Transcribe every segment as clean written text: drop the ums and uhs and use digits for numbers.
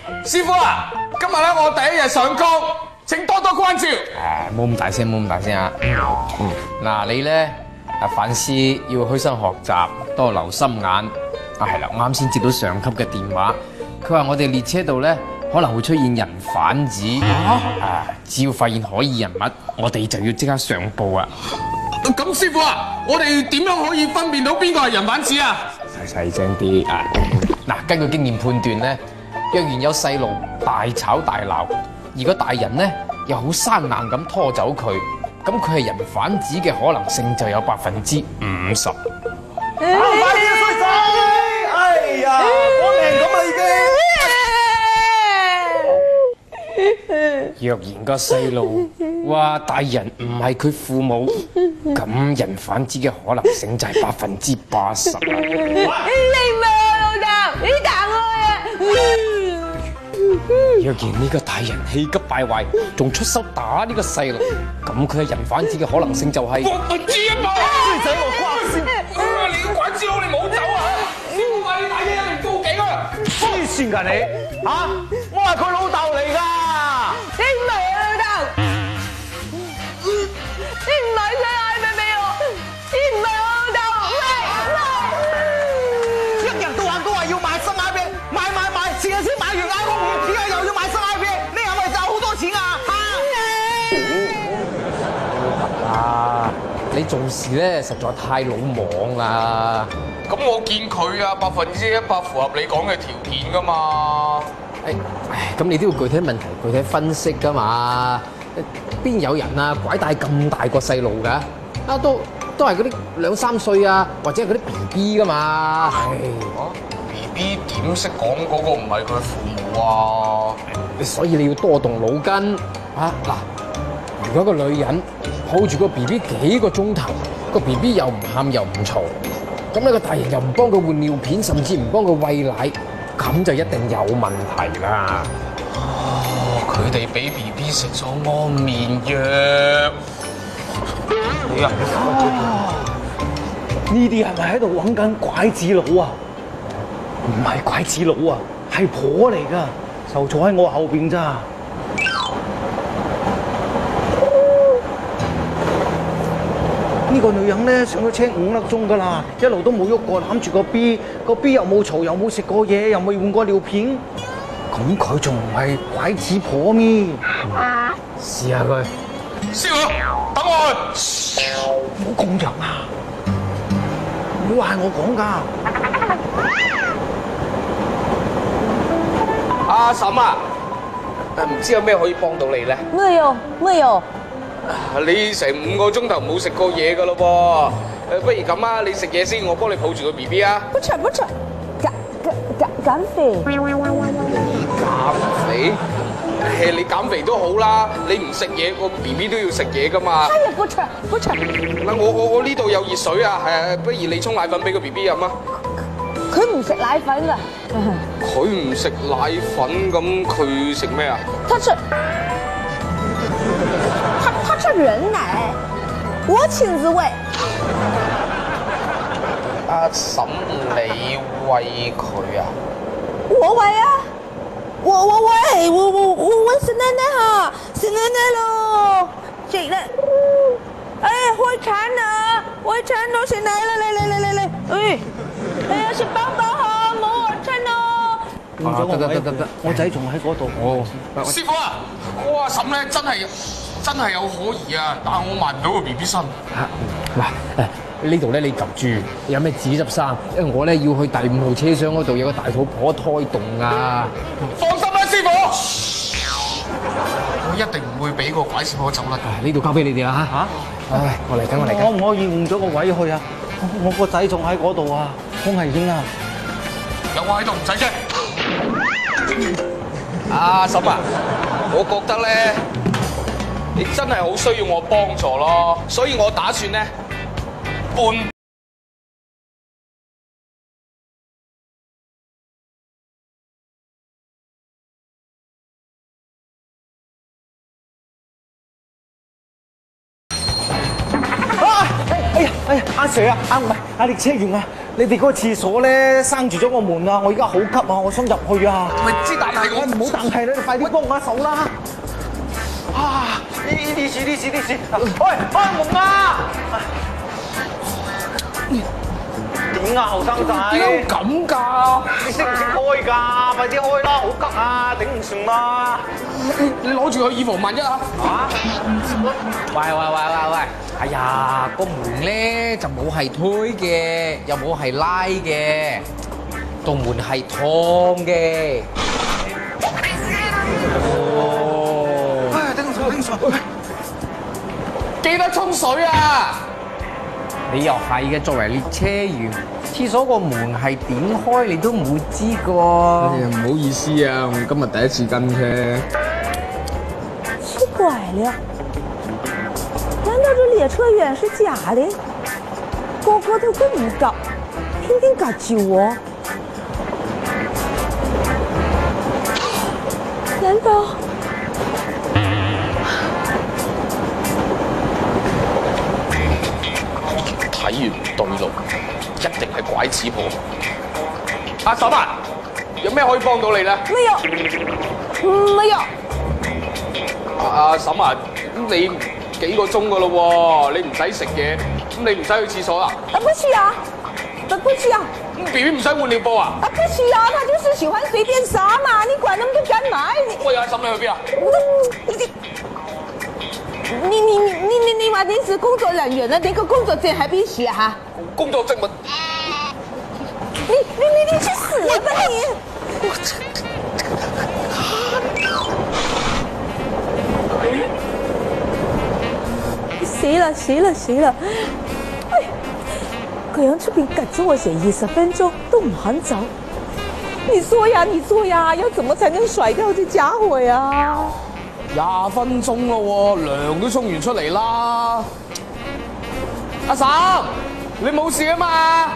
師傅啊，今日咧我第一日上崗，請多多關照。 冇咁大聲，冇咁大聲啊！嗱，你咧凡事要虛心學習，多留心眼。係啦，我啱先接到上級嘅電話，佢話我哋列車度咧可能會出現人販子。只要發現可疑人物，我哋就要即刻上報啊！ 咁師傅啊，我哋點樣可以分辨到邊個係人販子啊？ 細聲啲啊！嗱，根據經驗判斷咧，若然有細路大吵大鬧，而個大人咧又好生硬咁拖走佢，咁佢係人販子嘅可能性就有50%。 快啲啊，衰仔！哎呀，我命咁啦已經。 若然個細路話大人唔係佢父母，咁人販子嘅可能性就係80%。 你唔係我老豆，你打我啊！ 若然呢個大人氣急敗壞，仲出手打呢個細路，咁佢係人販子嘅可能性就係知啊嘛！衰仔我關先，你個鬼知佬你冇走啊！師傅話你打嘢一定報警啊！ 黐線㗎你嚇！我係佢老豆嚟㗎。 你唔係我老豆，你唔係想嗌佢俾我，你唔係我老豆， 一日到晚都話要買生蝦餅，買，前日先買完嗌我唔知啊，又要買生蝦餅，你係咪賺好多錢啊？ 啊！你做事咧實在太魯莽啦！ 咁我見佢啊100%符合你講嘅條件噶嘛。 咁你都要具體問題具體分析噶嘛？邊有人啊拐帶咁大個細路㗎？啊都係嗰啲2、3歲啊，或者係嗰啲 BB 噶嘛？ BB 點識講嗰個唔係佢父母啊？ 所以你要多動腦筋啊！嗱，如果個女人抱住個 BB 幾個鐘頭，個 BB 又唔喊又唔嘈，咁呢個大人又唔幫佢換尿片，甚至唔幫佢餵奶，咁就一定有問題啦！ 佢哋俾 BB 食咗安眠藥。你啊， 呢啲係咪喺度揾緊拐子佬啊？唔係拐子佬啊，係婆嚟㗎，就坐喺我後邊咋。呢個女人咧上咗車5粒鐘㗎啦，一路都冇喐過，攬住個 B，個 B 又冇嘈，又冇食過嘢，又未換過尿片，咁佢仲唔係拐子婆咩？ 試下佢。 師傅，等我去。 唔好咁樣啊！唔好話係我講㗎。 阿嬸啊，唔知有咩可以幫到你咧？ 咩有？ 你成5個鐘頭冇食過嘢㗎咯噃，不如咁啊，你食嘢先，我幫你抱住個 BB 啊。 不吃，減肥。 減肥？你減肥都好啦，你唔食嘢，個 BB 都要食嘢㗎嘛。 他也不吃。 嗱，我呢度有熱水啊，不如你沖奶粉俾個 BB 飲啊。 佢唔食奶粉㗎。 佢唔食奶粉，咁佢食咩啊？ 他吃人奶，我親自餵。 阿嬸，你餵佢啊？ 我餵啊！我餵是奶奶哈，是奶奶咯，食啦！哎，開產咯，是奶奶嚟，哎呀，食飽飽哈，冇我親咯。 得， 我仔仲喺嗰度。 師傅啊，我阿嬸咧真係有可疑啊，但係我埋唔到個 BB 身。 嗱，呢度咧你及住，有咩紙執生？因為我咧要去第5號車廂嗰度有個大肚婆胎動啊！ 放心啦，師傅，我一定唔會俾個拐師婆走甩。 呢度交俾你哋啦嚇！我嚟緊。 可唔可以換咗個位去啊？我個仔仲喺嗰度啊，好危險啊！ 有我喺度唔使驚。阿嬸啊，我覺得咧，你真係好需要我幫助咯，所以我打算咧半。 哎呀，阿 Sir 啊，唔係阿列車員啊， 你哋嗰個廁所咧閂住咗個門啊！我而家好急啊，我想入去啊！ 咪知但係我唔好但係啦，你快啲幫我一手啦！啊！呢事，喂，開門啊！點啊，後生仔？ 點解會咁㗎？ 你識唔識開㗎？快啲開啦，好急啊，頂唔順啦！ 你攞住佢以防萬一啊！ 喂！哎呀，個門咧就冇係推嘅，又冇係拉嘅，道門係燙嘅。哦， 唉，頂唔順！ 記得沖水啊！ 你又係嘅，作為列車員，廁所個門係點開你都冇知個。 唔好意思啊，我今日第一次跟車。 奇怪了，難道這列車員是假的？個個都咁高，偏偏夾住我？難道？ 睇完唔對路，一定係拐子婆。阿嬸啊，有咩可以幫到你咧？ 沒有。 阿嬸啊，咁你幾個鐘噶咯喎，你唔使食嘢，咁你唔使去廁所啊？ 不需要，不需要。 咁 BB 唔使換尿布啊？ 不需要，他就是喜歡隨便撒嘛，你管那麼多幹嘛？ 喂，阿嬸你去邊啊？ 你話你是工作人員了，你個工作證還必須啊？ 工作證咪？ 你去死吧你！死了！哎，個人出邊趕着我寫20分鐘都唔肯走。你說呀，要怎麼才能甩掉這家伙呀 20分鐘咯喎，涼都沖完出嚟啦。阿嬸，你冇事啊嘛？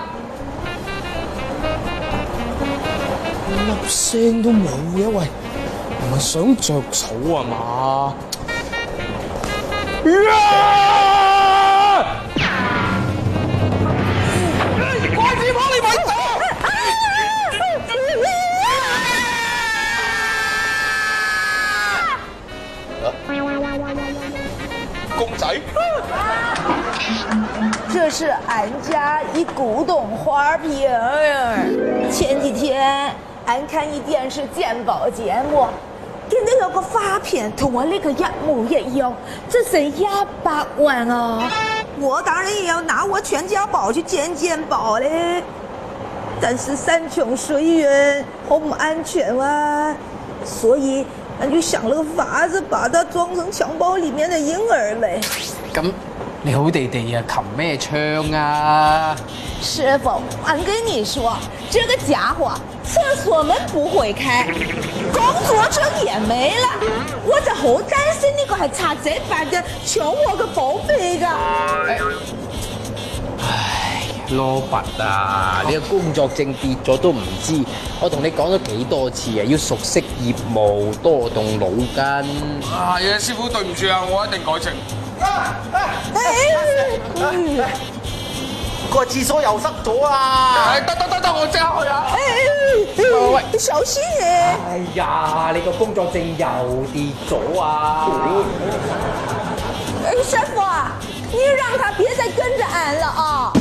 粒聲都冇嘅，喂，唔係想着草啊嘛？拐子婆，你咪走！公仔， 這是俺家一古董花瓶兒。前幾天俺看一電視鑑寶節目，見到有個花瓶同我呢個一模一樣，這成100萬啊！我當然也要拿我全家寶去鑑寶嘞，但是山窮水遠，好唔安全啊，所以俺就想了個法子，把它裝成襁褓裡面的嬰兒唄。 咁你好地地啊，擒咩槍啊？ 師傅，俺跟你說，這個家伙廁所門不會開，工作證也沒了，我就好擔心呢個係賊仔犯嘅，搶我個寶貝㗎。 唉，羅拔啊，你個工作證跌咗都唔知，我同你講咗幾多次啊，要熟悉業務，多動腦筋。 係啊，師傅對唔住啊，我一定改正。 個廁所又塞咗啊！ 得，我即刻去啊！ 喂，你小心誒！ 哎呀，你個工作證又跌咗啊！ 師傅啊，你讓他別再跟着俺了啊！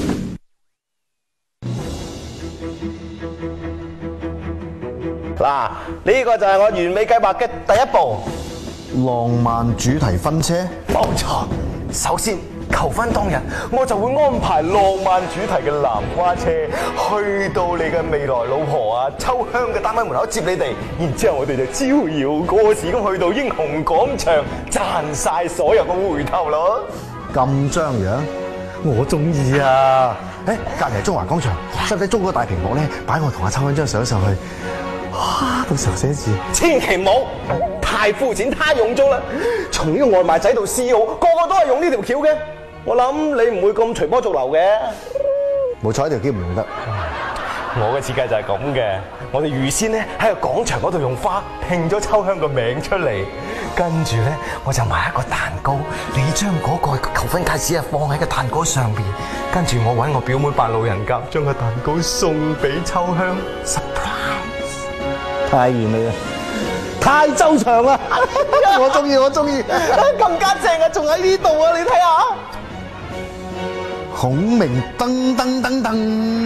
嗱，呢個就係我完美計劃嘅第一步。 浪漫主題婚車， 冇錯，首先求婚當日，我就會安排浪漫主題嘅南瓜車去到你嘅未來老婆啊秋香嘅單位門口接你哋，然之後我哋就招搖過市咁去到英雄廣場賺晒所有嘅回頭咯。 咁張揚，我中意啊！隔離中華廣場，使唔使租個大屏幕咧，擺我同阿秋香張相上去？哇！到時候寫字， 千祈唔好，太膚淺，太庸俗啦！從呢個外賣仔到 CEO，個個都係用呢條橋嘅。我諗你唔會咁隨波逐流嘅。 冇錯，呢條橋唔用得。 我嘅設計就係咁嘅，我哋預先咧喺個廣場嗰度用花拼咗秋香個名出嚟， 跟住咧我就買一個蛋糕，你將嗰個求婚戒指啊放喺個蛋糕上邊，跟住我揾我表妹扮老人家，將個蛋糕送俾秋香 surprise。 太完美啦，太周詳啦，我中意， 咁加正啊，仲喺呢度啊，你睇下。 孔明噔噔噔噔，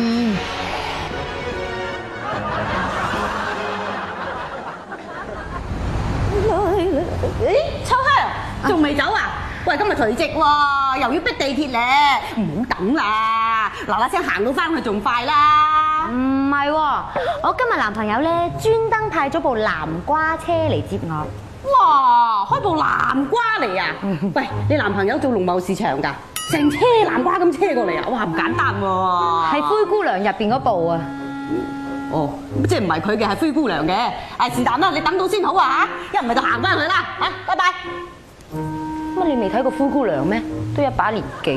咦，秋香仲未走啊？喂，今日除夕喎，又要逼地鐵咧，唔好等啦，嗱嗱聲行到翻去仲快啦。 唔係喎，我今日男朋友咧專登派咗部南瓜車嚟接我。 哇，開部南瓜嚟啊！喂，你男朋友做農貿市場㗎，成車南瓜咁車過嚟啊！哇，唔簡單喎。 係灰姑娘入邊嗰部啊！ 哦，即係唔係佢嘅，係灰姑娘嘅。係是但啦，你等到先好啊嚇！一唔係就行翻去啦嚇，拜拜。 乜你未睇過灰姑娘咩？都一把年紀。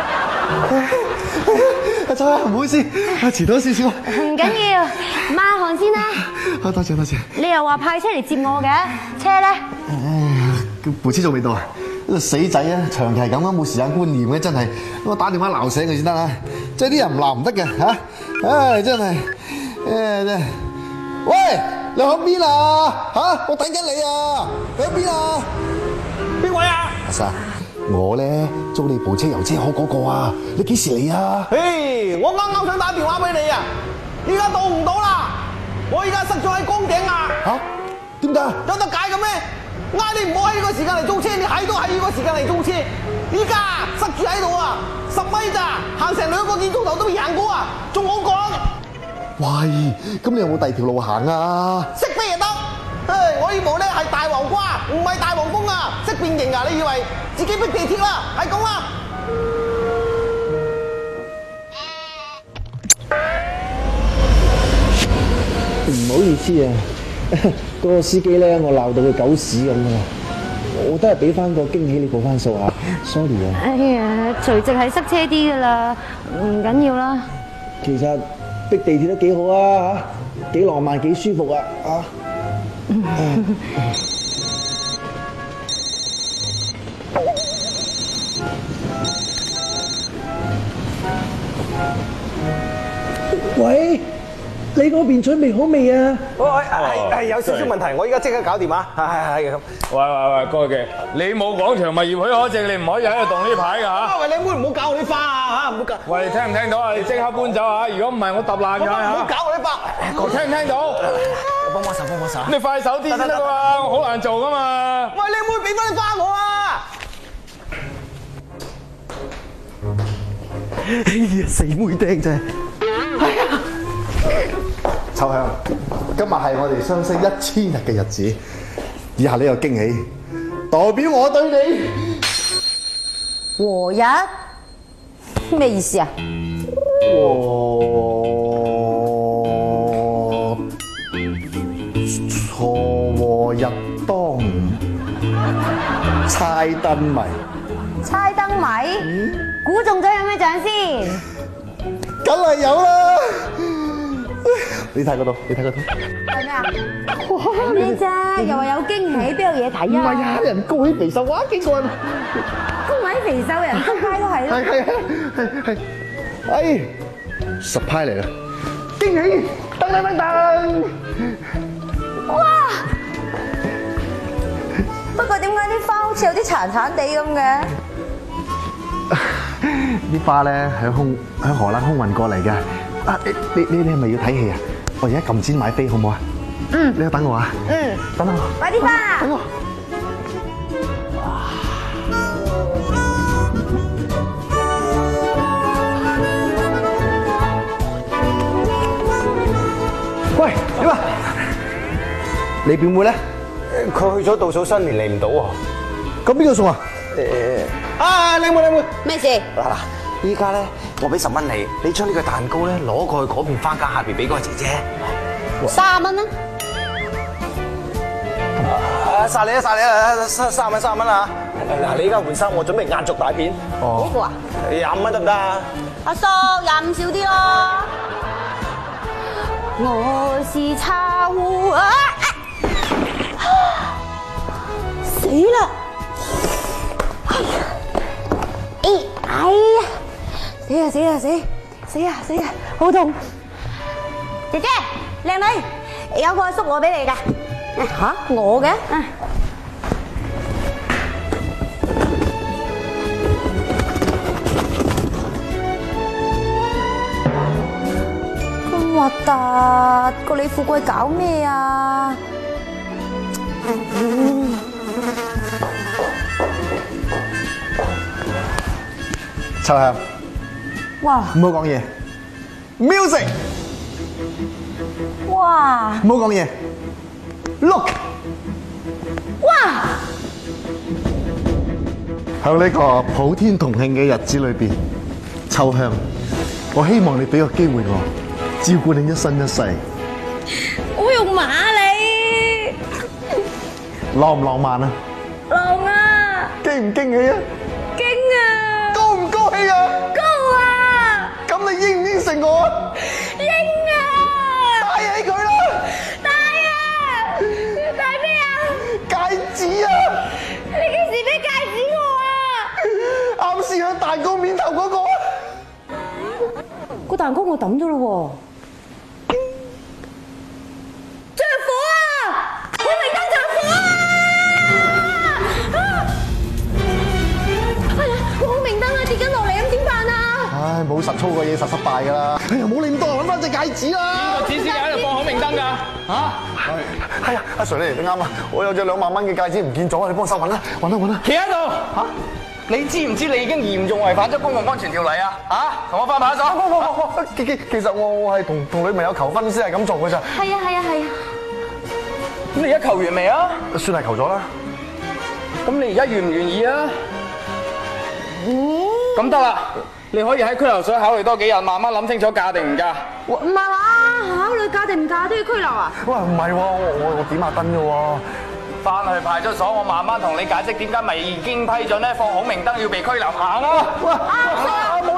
阿秋香，唔好意思，遲咗少少。 唔緊要，抹汗先啦。 多謝。 你又話派車嚟接我嘅，車咧？ 部車仲未到啊？呢個死仔啊，長期係咁啊，冇時間觀念嘅真係。我打電話鬧醒佢先得啊！即係啲人唔鬧唔得嘅嚇。唉，真係，真係。喂，你喺邊啊？嚇，我等緊你啊！你喺邊啊？ 邊位啊？ 阿 Sa，我咧租你部車油車行嗰個啊，你幾時嚟啊？ 嘿，我啱啱想打電話俾你啊，依家到唔到啦？我依家塞咗喺崗頂啊！ 嚇？點解？ 有得解嘅咩？嗌你唔好喺呢個時間嚟租車，你喺都喺呢個時間嚟租車。依家塞住喺度啊，10米咋，行成2個幾鐘頭都未行過啊，仲好講。 喂，咁你有冇第二條路行啊？ 識飛就得。唉，我呢部咧係大黃瓜，唔係大黃蜂啊！識變形啊！你以為自己逼地鐵啦？係咁啦。 唔好意思啊，嗰個司機咧，我鬧到佢狗屎咁啊！我都係俾翻個驚喜你報翻數啊 ，sorry 啊。 哎呀，除夕係塞車啲噶啦，唔緊要啦。 其實逼地鐵都幾好啊嚇，幾浪漫幾舒服啊啊！喂，你嗰邊準備好未啊？ 係有少少問題，我依家即刻搞掂啊！係咁。 喂，哥記，你冇廣場物業許可證，你唔可以喺度動呢排㗎嚇。 喂，你妹唔好搞我啲花啊嚇，唔好搞。 喂，你聽唔聽到啊？你即刻搬走啊！如果唔係，我揼爛㗎嚇。 唔好搞我啲花。 聽唔聽到？ 幫手。 你快手啲先得㗎嘛，我好難做㗎嘛。 喂，你妹俾翻啲花我啊！ 哎呀，死妹釘啫！秋香，今日係我哋相識1000日嘅日子，以下呢個驚喜，代表我對你和日咩意思啊？ 和日當午，猜燈謎。 猜燈謎，估中咗有咩獎先？ 梗係有啦！你睇嗰度， 係咩啊？咩啫？又話有驚喜，邊有嘢睇啊？ 唔係啊，人高起肥瘦，哇，幾過癮！ 高矮肥瘦人，周街都係咯。 係，哎，surprise嚟啦！驚喜，噔！ 哇！不過點解啲花好似有啲殘殘地咁嘅？ 啲花咧喺荷蘭空運過嚟嘅。啊，你係咪要睇戲啊？我而家撳錢買飛好唔好啊？嗯，你等我啊。 嗯， 等我。 快啲花！ 等我。喂，點啊？你表妹咧？ 佢去咗倒數新年嚟唔到喎。 咁邊個送啊？ 靚妹， 咩事？ 嗱，依家咧我俾10蚊你，你將呢個蛋糕咧攞過去嗰邊花架下邊俾嗰個姐姐。 30蚊啦。 殺你啊！30蚊啊！嗱，你依家換衫，我準備壓軸大片。 呢個啊 25蚊得唔得啊？ 阿叔25少啲咯。我是茶壺啊！ 死啦！死啊！好痛！姐姐，靚女，有個阿叔攞俾你㗎。吓，我嘅？咁核突，個李富貴搞咩啊？ 秋香， 哇唔好講嘢。Music， 哇唔好講嘢。Look， 哇！ 喺呢個普天同慶嘅日子裏邊，秋香，我希望你俾個機會我，照顧你一生一世。 我用馬你， 浪唔浪漫啊？ 浪啊！ 驚唔驚喜啊？ 驚啊！ 高唔高興啊？ 高啊！ 咁你應唔應承我啊？ 應啊！ 帶起佢啦！ 帶啊！帶咩啊？ 戒指啊！ 你幾時俾戒指我啊？ 啱先喺蛋糕面頭嗰個啊！ 個蛋糕我抌咗咯喎！着火啊！孔明燈着火啊！哎呀，孔明燈啊跌緊落嚟，咁點辦啊？ 唉，冇實操過嘢，實失敗噶啦！哎呀，冇理咁多，揾翻隻戒指啦！ 邊個指示喺度放孔明燈㗎？嚇！ 係啊，阿 Sir 你嚟得啱啊！我有隻2萬蚊嘅戒指唔見咗啊！你幫手揾啦，揾啦！ 企喺度嚇！你知唔知你已經嚴重違反咗公共安全條例啊？嚇！同我翻派出所。 其實我係同女朋友求婚先係咁做嘅咋。 係啊！ 咁你而家求完未啊？ 算係求咗啦。 咁你而家願唔願意啊？咁得啦，你可以喺拘留所考慮多幾日，慢慢諗清楚嫁定唔嫁。 唔係話考慮嫁定唔嫁都要拘留啊？ 喂，唔係喎，我點下燈嘅喎。 翻去派出所，我慢慢同你解釋點解未經批准咧放孔明燈要被拘留。行啊！ 冇